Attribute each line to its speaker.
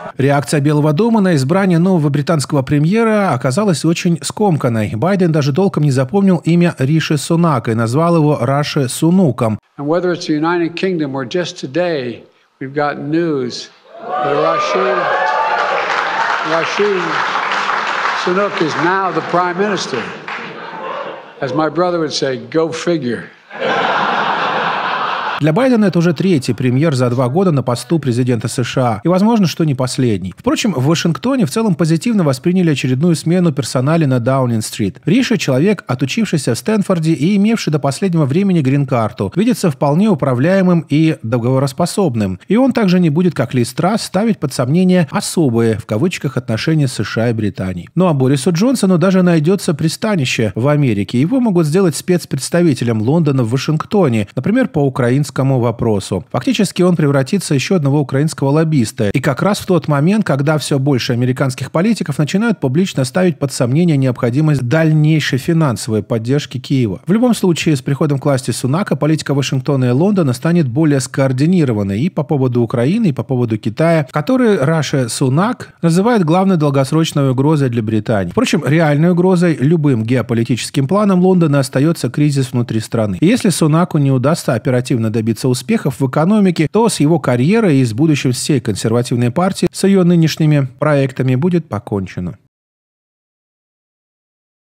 Speaker 1: Реакция Белого дома на избрание нового британского премьера оказалась очень скомканной. Байден даже толком не запомнил имя Риши Сунака и назвал его Раши Сунуком.
Speaker 2: Rishi Sunak is now the Prime Minister. As my brother would say, go figure.
Speaker 1: Для Байдена это уже третий премьер за 2 года на посту президента США. И, возможно, что не последний. Впрочем, в Вашингтоне в целом позитивно восприняли очередную смену персонали на Даунинг-стрит. Риши – человек, отучившийся в Стэнфорде и имевший до последнего времени грин-карту, видится вполне управляемым и договороспособным. И он также не будет, как Лиз Трасс, ставить под сомнение «особые» в кавычках отношения США и Британии. Ну а Борису Джонсону даже найдется пристанище в Америке. Его могут сделать спецпредставителем Лондона в Вашингтоне, например, по украинскому вопросу. Фактически он превратится в еще одного украинского лоббиста. И как раз в тот момент, когда все больше американских политиков начинают публично ставить под сомнение необходимость дальнейшей финансовой поддержки Киева. В любом случае, с приходом к власти Сунака политика Вашингтона и Лондона станет более скоординированной и по поводу Украины, и по поводу Китая, который Раши Сунак называет главной долгосрочной угрозой для Британии. Впрочем, реальной угрозой любым геополитическим планам Лондона остается кризис внутри страны. И если Сунаку не удастся оперативно добиться успехов в экономике, то с его карьерой и с будущим всей консервативной партии, с ее нынешними проектами будет покончено.